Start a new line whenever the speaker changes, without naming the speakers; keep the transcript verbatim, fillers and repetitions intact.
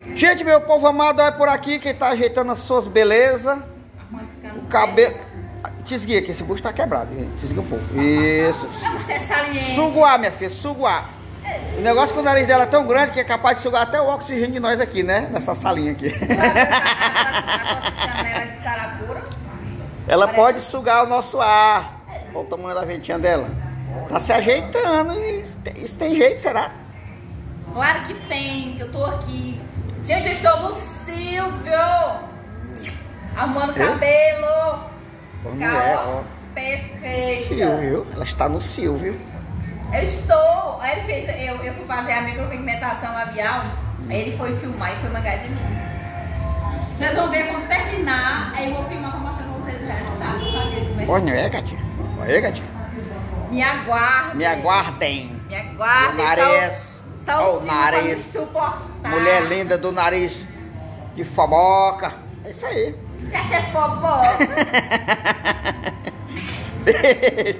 Gente, meu povo amado, é por aqui quem tá ajeitando as suas belezas. O cabelo... Desguia, que esse bucho tá quebrado, gente. Desguia um pouco. Isso. Suguar, minha filha, suguar. O negócio com o nariz dela é tão grande que é capaz de sugar até o oxigênio de nós aqui, né? Nessa salinha aqui. Ela pode sugar o nosso ar. Olha o tamanho da ventinha dela. Tá se ajeitando. Isso tem jeito, será?
Claro que tem, que eu tô aqui. Gente, eu estou no Silvio. Arrumando cabelo.
Por mulher, ó.
Perfeito.
Silvio, ela está no Silvio.
Eu estou. Aí ele fez, eu, eu fui fazer a micropigmentação labial. Aí ele foi filmar e foi mangar de mim. Vocês vão ver quando terminar. Aí eu vou filmar pra mostrar pra vocês o resultado do cabelo.
Olha, não é, gatinha? Olha, gatinha.
Me aguardem.
Me aguardem.
Me aguardem.
O nariz.
Só
o nariz.
Suportar.
Mulher linda do nariz de foboca. É isso aí.
Já é foboca.
Beijo.